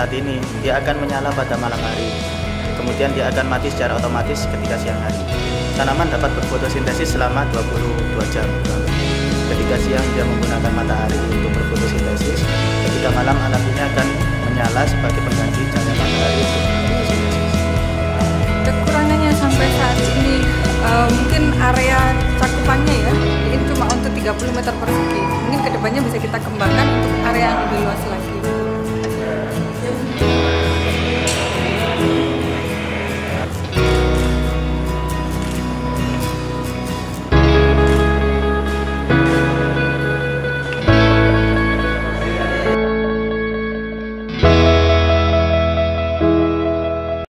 seperti ini, dia akan menyala pada malam hari. Kemudian dia akan mati secara otomatis ketika siang hari. Tanaman dapat berfotosintesis selama 22 jam. Ketika siang dia menggunakan matahari untuk berfotosintesis, ketika malam alatnya akan menyala sebagai pengganti cahaya matahari untuk berfotosintesis. Kekurangannya sampai saat ini mungkin area cakupannya ya, ini cuma untuk 30 meter persegi. Mungkin kedepannya bisa kita kembangkan untuk area yang lebih luas lagi.